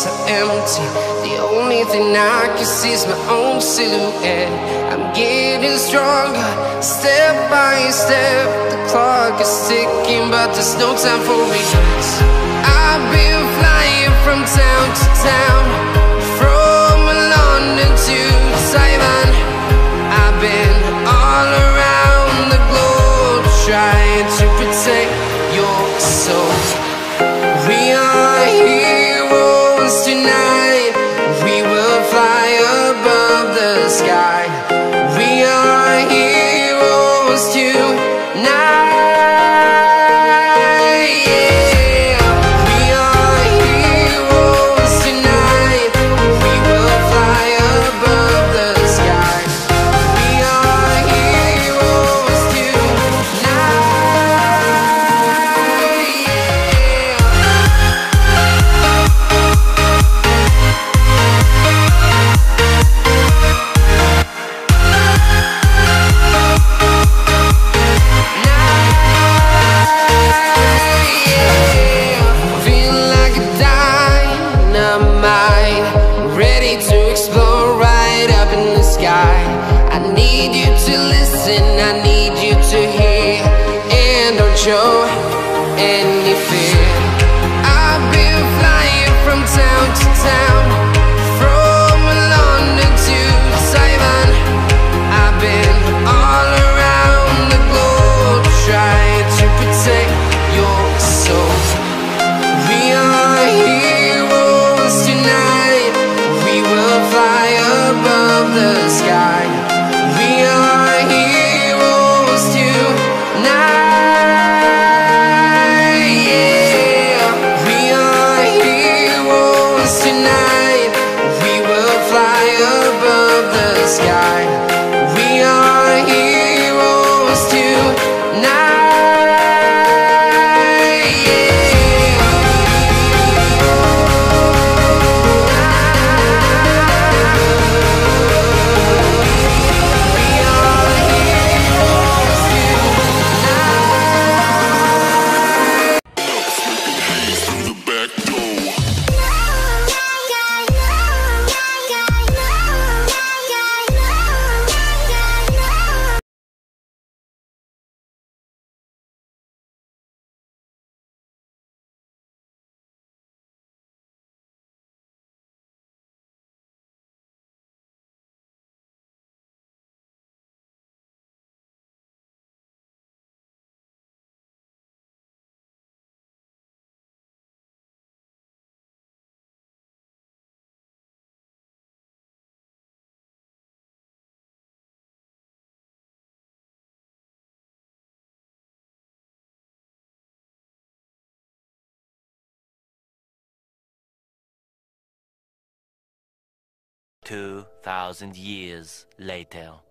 so empty. The only thing I can see is my own silhouette. I'm getting stronger, step by step. The clock is ticking, but there's no time for regrets. I've been flying from town to town, from London to Taiwan. I've been all around the globe, trying to protect your soul. We are heroes tonight. We will fly above the sky. We are heroes tonight. I need you to listen, I need you to hear, and don't show any fear. I've been flying from town to town, from London to Taiwan. I've been all around the globe, trying to protect your soul. We are heroes tonight. We will fly above the sky. We are heroes tonight, yeah. We are heroes tonight. We will fly above the sky. We are heroes tonight, "2,000 years later."